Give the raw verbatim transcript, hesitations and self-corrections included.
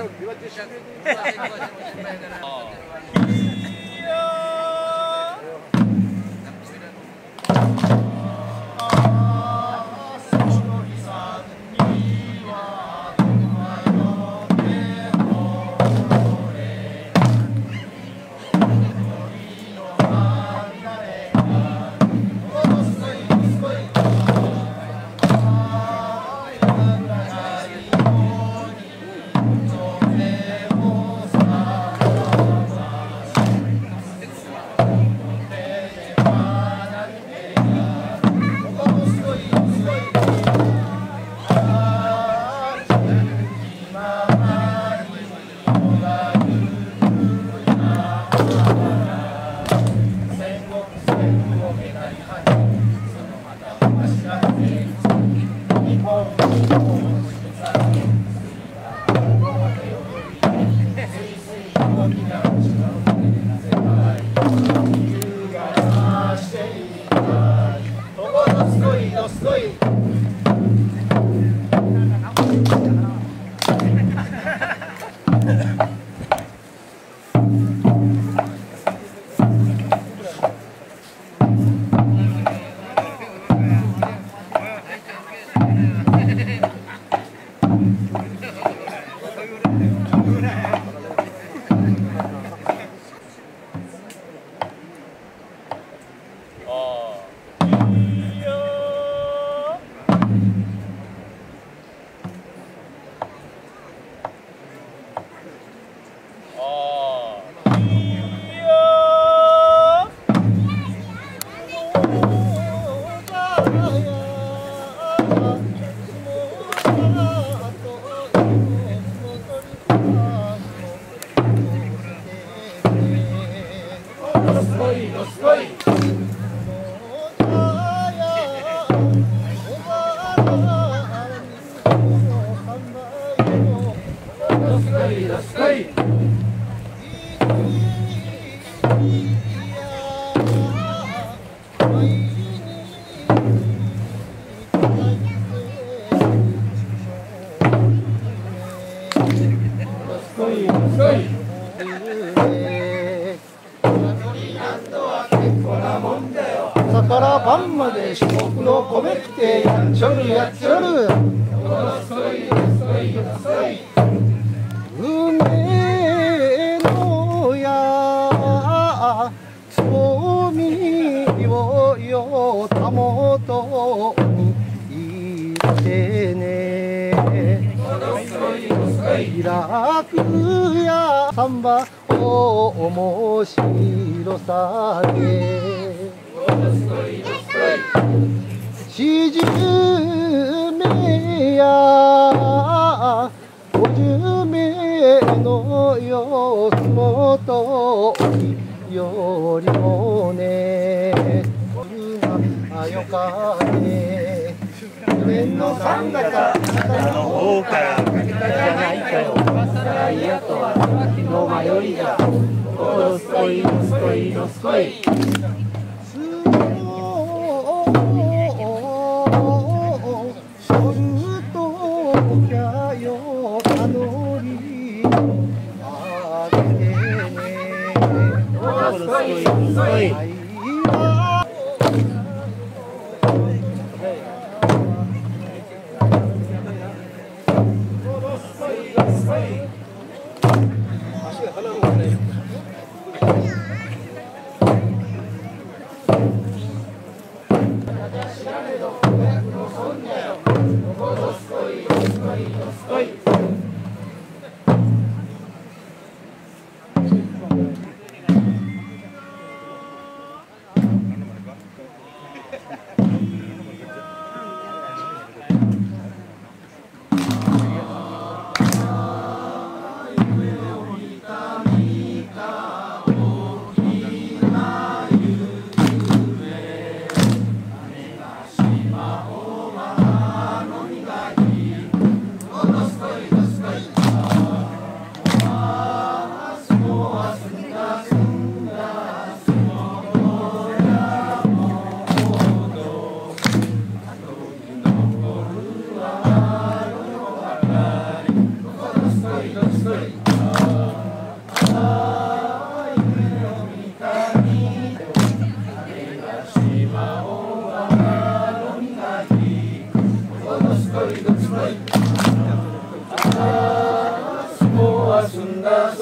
朝から晩まで至極の米食ってやっちょるやっちょる梅のやつぼみをよたもとに行ってね開くやサンバお面白さで四十名や五十名の様子もとよりもねあよかね去年の三月の方からかけたじゃないかよいやとは昨日迷いじゃどすこいどすこいどすこい相撲は済んだぞ